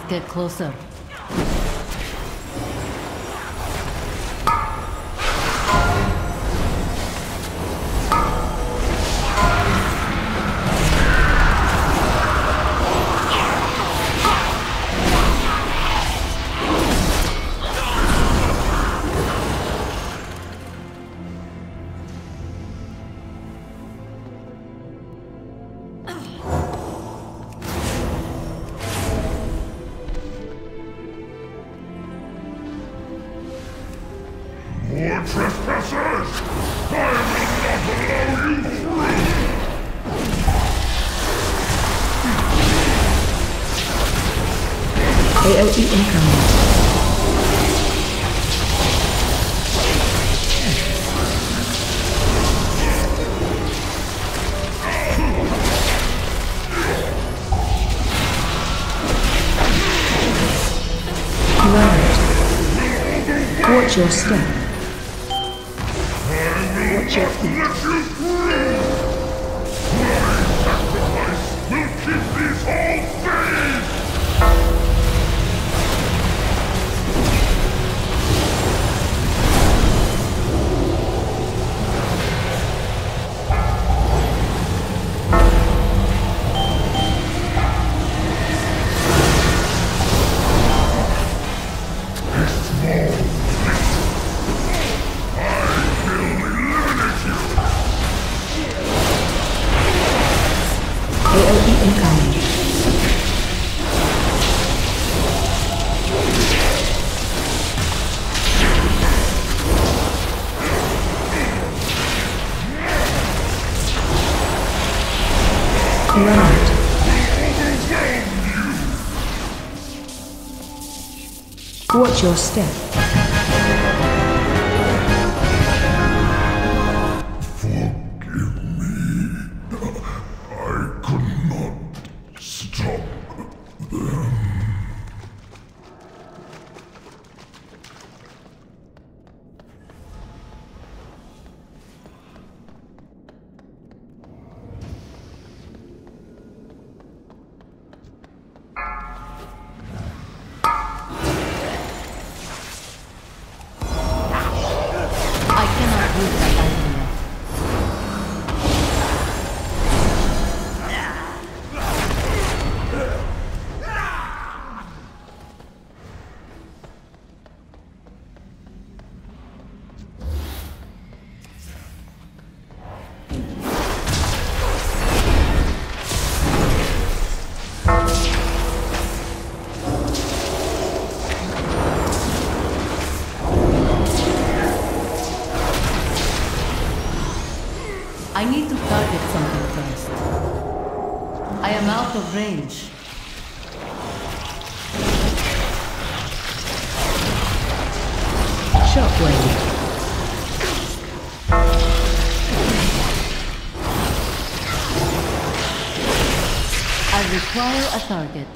must get closer. More trespassers! I will not allow you through! HaoI incoming. Watch your step. Watch your feet. My sacrifice will keep these all days! HaoI incoming. Right. Watch your step. Forgive me. I could not stop them. I cannot use that item yet. I need to target something first. I am out of range. Shockwave. I require a target.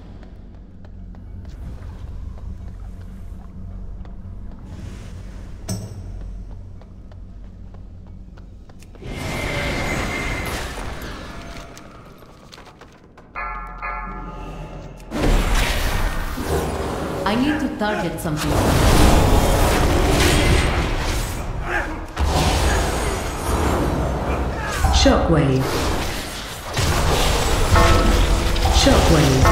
I need to target something. Shockwave. Shockwave.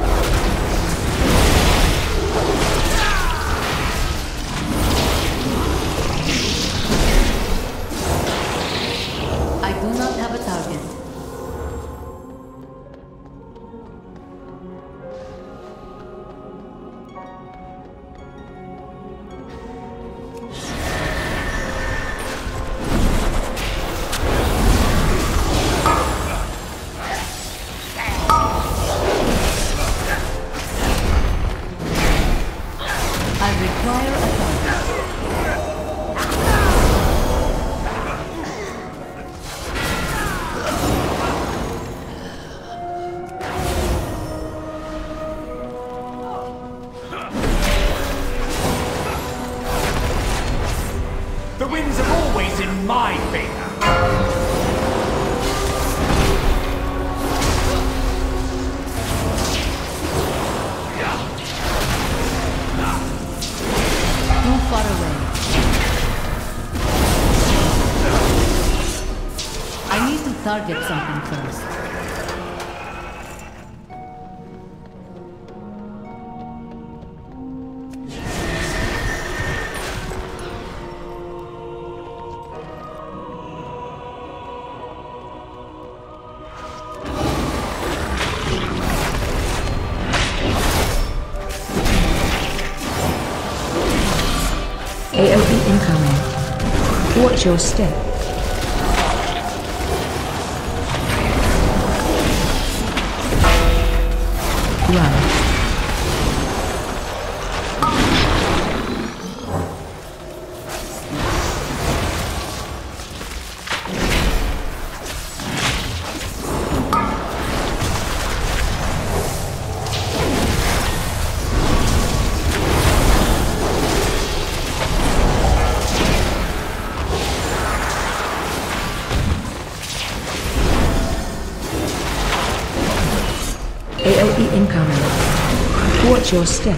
I do not have a target. I require a target. The winds are always in my favor. far away. I need to target something first. AoE incoming. Watch your step. Run. AoE incoming. Watch your step.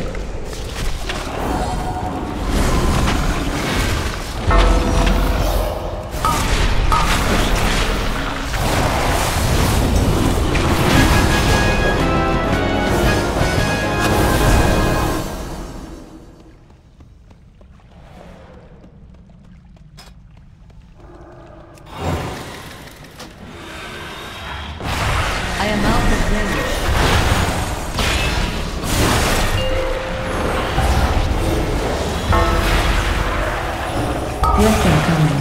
I am out of range. Breath incoming.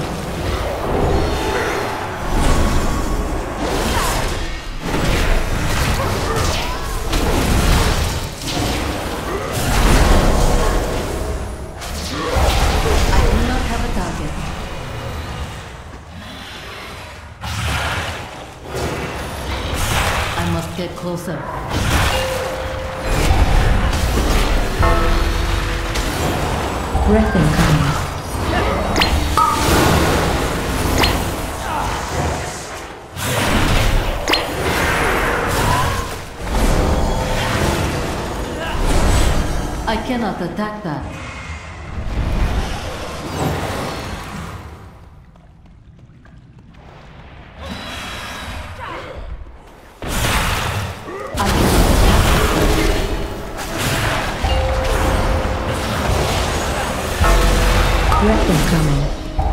I do not have a target. I must get closer. Breath incoming. I cannot attack that. I Breath incoming.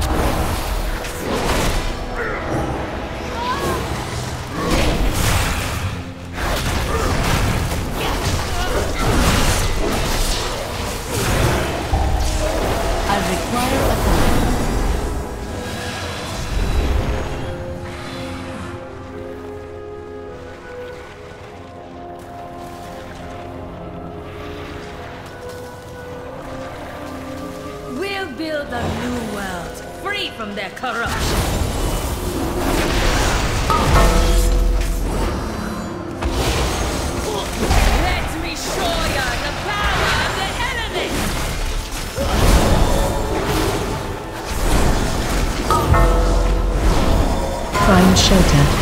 require a time. We'll build a new world, free from their corruption. Let me show ya the power of the elements! Find shelter.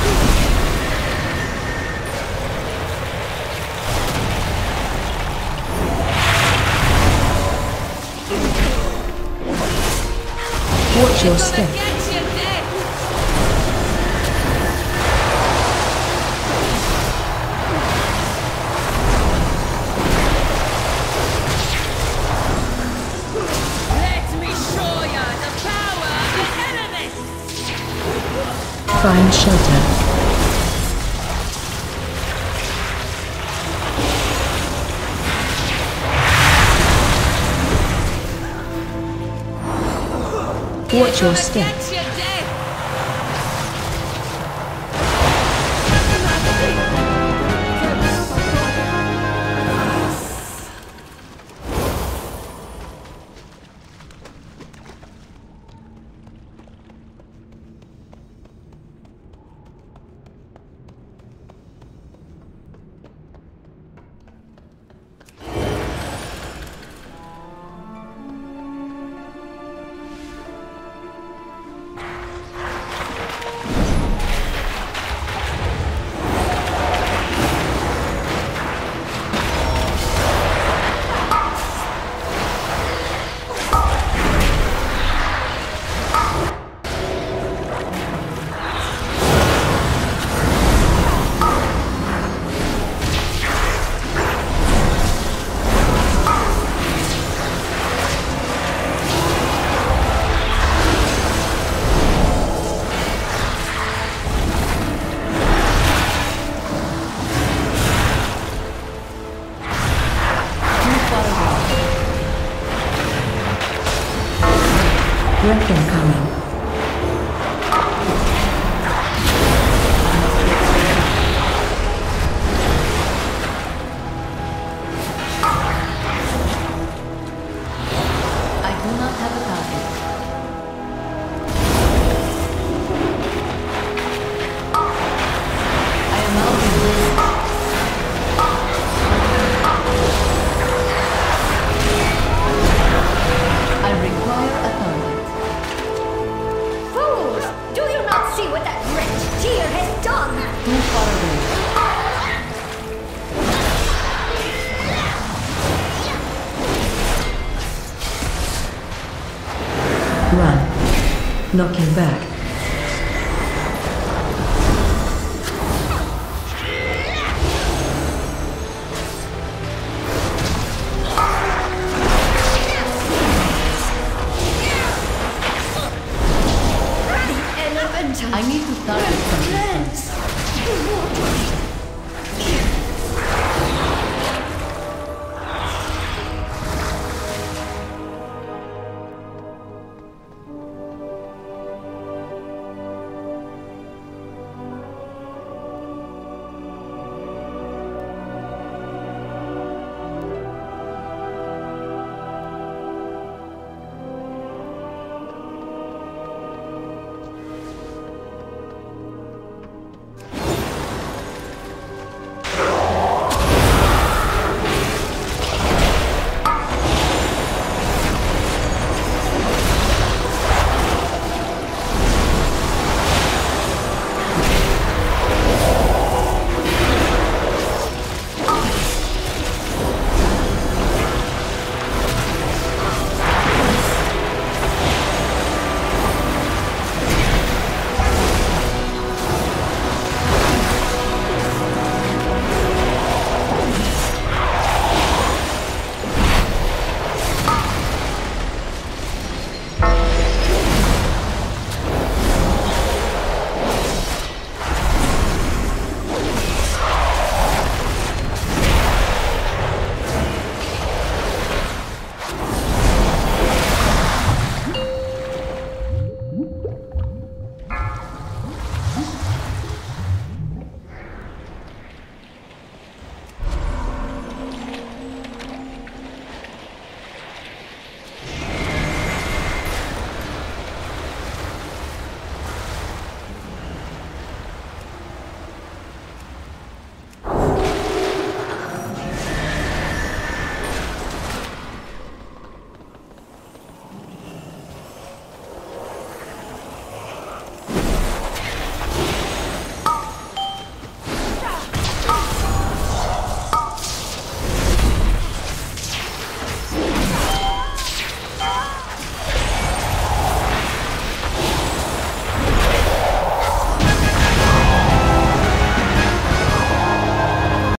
Watch your step. Let me show ya the power of the elements! Find shelter. Watch your step. Breath incoming. I do not have a target. I am out of this. I require a target. Fools! Do you not see what that wretched tear has done? Too far away. Run. Knocking back.